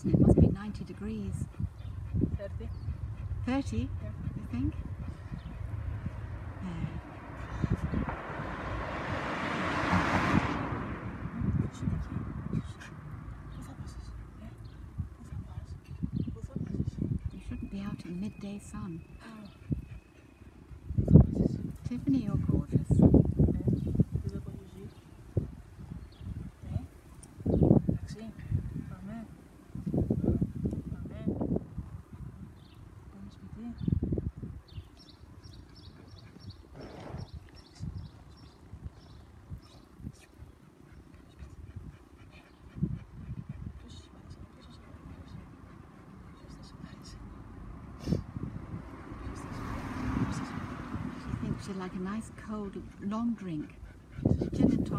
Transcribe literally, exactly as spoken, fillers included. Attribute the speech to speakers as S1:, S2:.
S1: isn't it? It must be ninety degrees.
S2: thirty.
S1: thirty,
S2: Yeah.
S1: you think? Yeah. You shouldn't be out in midday sun. Tiffany, you're gorgeous. She thinks she'd like a nice cold long drink. Gin and tonic.